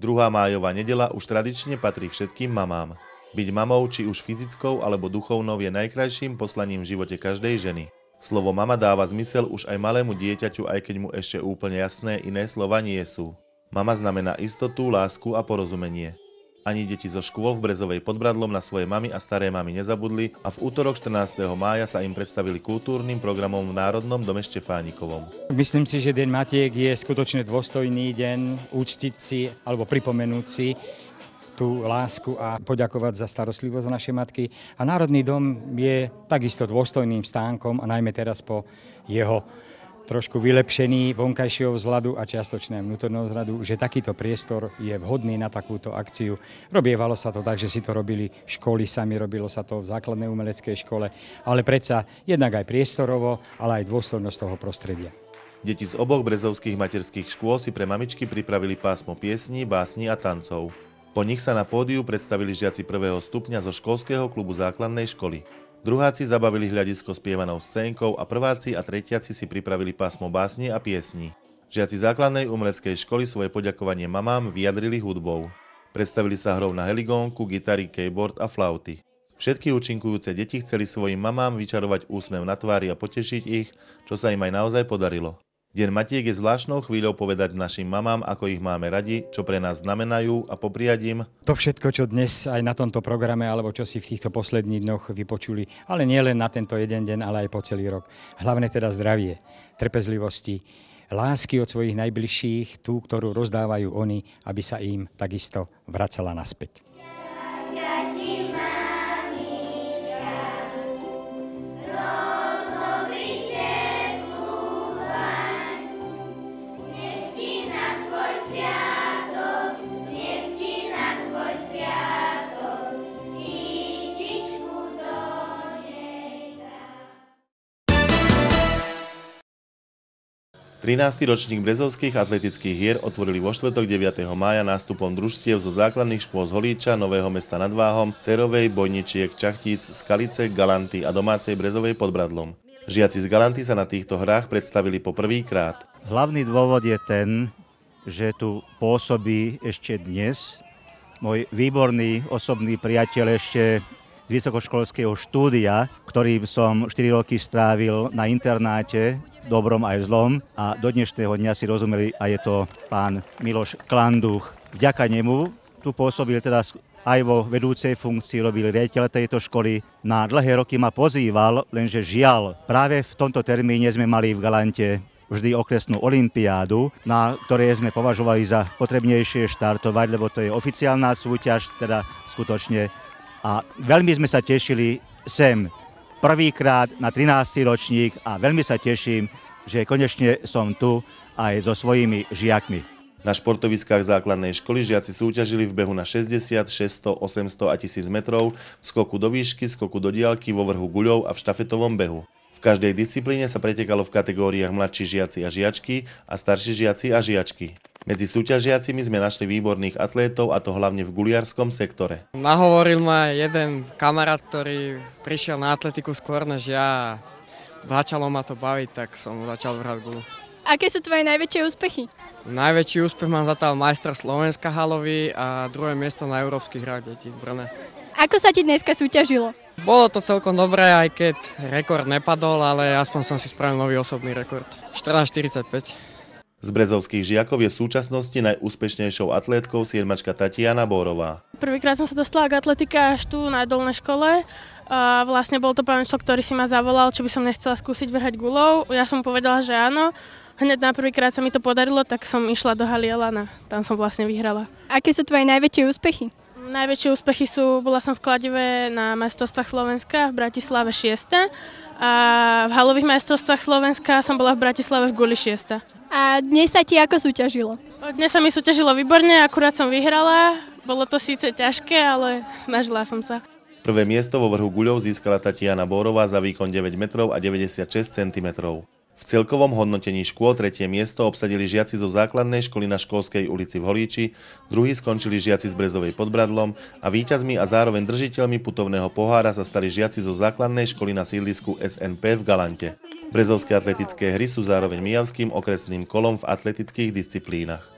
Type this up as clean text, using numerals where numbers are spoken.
2. májová nedeľa už tradične patrí všetkým mamám. Byť mamou, či už fyzickou alebo duchovnou, je najkrajším poslaním v živote každej ženy. Slovo mama dáva zmysel už aj malému dieťaťu, aj keď mu ešte úplne jasné iné slova nie sú. Mama znamená istotu, lásku a porozumenie. Ani deti zo škôl v Brezovej pod Bradlom na svoje mamy a staré mamy nezabudli a v útorok 14. mája sa im predstavili kultúrnym programom v Národnom dome Štefánikovom. Myslím si, že Deň Matiek je skutočne dôstojný deň, úctiť si alebo pripomenúť si tú lásku a poďakovať za starostlivosť o naše matky. A Národný dom je takisto dôstojným stánkom a najmä teraz po jeho trošku vylepšený vonkajšieho vzhľadu a čiastočného vnútorného vzhľadu, že takýto priestor je vhodný na takúto akciu. Robievalo sa to tak, že si to robili školy sami, robilo sa to v základnej umeleckej škole, ale predsa jednak aj priestorovo, ale aj dôstojnosť toho prostredia. Deti z oboch brezovských materských škôl si pre mamičky pripravili pásmo piesní, básni a tancov. Po nich sa na pódiu predstavili žiaci 1. stupňa zo školského klubu základnej školy. Druháci zabavili hľadisko spievanou scénkou a prváci a tretiaci si pripravili pásmo básni a piesní. Žiaci základnej umeleckej školy svoje poďakovanie mamám vyjadrili hudbou. Predstavili sa hrou na heligónku, gitary, keyboard a flauty. Všetky účinkujúce deti chceli svojim mamám vyčarovať úsmev na tvári a potešiť ich, čo sa im aj naozaj podarilo. Deň Matiek je zvláštnou chvíľou povedať našim mamám, ako ich máme radi, čo pre nás znamenajú a popriať im to všetko, čo dnes aj na tomto programe, alebo čo si v týchto posledných dňoch vypočuli, ale nie len na tento jeden deň, ale aj po celý rok. Hlavne teda zdravie, trpezlivosti, lásky od svojich najbližších, tú, ktorú rozdávajú oni, aby sa im takisto vracala naspäť. Trinásty ročník brezovských atletických hier otvorili vo štvrtok 9. mája nástupom družstiev zo základných škôl z Holíča, Nového Mesta nad Váhom, Cerovej, Bojničiek, Čachtíc, Skalice, Galanty a domácej Brezovej pod Bradlom. Žiaci z Galanty sa na týchto hrách predstavili po prvýkrát. Hlavný dôvod je ten, že tu pôsobí ešte dnes môj výborný osobný priateľ ešte z vysokoškolského štúdia, ktorým som 4 roky strávil na internáte, dobrom aj zlom, a do dnešného dňa si rozumeli, a je to pán Miloš Klanduch. Vďaka nemu tu pôsobil teda aj vo vedúcej funkcii, robil riaditeľ tejto školy. Na dlhé roky ma pozýval, lenže žiaľ, práve v tomto termíne sme mali v Galante vždy okresnú olympiádu, na ktorej sme považovali za potrebnejšie štartovať, lebo to je oficiálna súťaž, teda skutočne. A veľmi sme sa tešili sem prvýkrát na 13. ročník a veľmi sa teším, že konečne som tu aj so svojimi žiakmi. Na športoviskách základnej školy žiaci súťažili v behu na 60, 600, 800 a 1000 metrov, v skoku do výšky, skoku do diaľky, vo vrhu guľov a v štafetovom behu. V každej disciplíne sa pretekalo v kategóriách mladší žiaci a žiačky a starší žiaci a žiačky. Medzi súťažiacimi sme našli výborných atlétov, a to hlavne v guliarskom sektore. Nahovoril ma jeden kamarát, ktorý prišiel na atletiku skôr než ja. Začalo ma to baviť, tak som začal vrhať guľu. Aké sú tvoje najväčšie úspechy? Najväčší úspech mám zatiaľ majstra Slovenska halový a druhé miesto na európskych hrách detí v Brne. Ako sa ti dneska súťažilo? Bolo to celkom dobré, aj keď rekord nepadol, ale aspoň som si spravil nový osobný rekord. 14:45. Z brezovských žiakov je v súčasnosti najúspešnejšou atlétkou siedmačka Tatiana Bórová. Prvýkrát som sa dostala k atletike až tu na dolnej škole. A vlastne bol to pán človek, ktorý si ma zavolal, či by som nechcela skúsiť vrhať guľou. Ja som povedala, že áno. Hneď na prvýkrát sa mi to podarilo, tak som išla do haly Elana. Tam som vlastne vyhrala. Aké sú tvoje najväčšie úspechy? Najväčšie úspechy bola som v kladive na majstrovstvách Slovenska v Bratislave 6. A v halových majstrovstvách Slovenska som bola v Bratislave v guli 6. A dnes sa ti ako súťažilo? Dnes sa mi súťažilo výborne, akurát som vyhrala. Bolo to síce ťažké, ale snažila som sa. Prvé miesto vo vrhu guľov získala Tatiana Bórová za výkon 9 metrov a 96 cm. V celkovom hodnotení škôl 3. miesto obsadili žiaci zo základnej školy na Školskej ulici v Holíči, druhí skončili žiaci z Brezovej pod Bradlom a víťazmi a zároveň držiteľmi putovného pohára sa stali žiaci zo základnej školy na sídlisku SNP v Galante. Brezovské atletické hry sú zároveň mijavským okresným kolom v atletických disciplínach.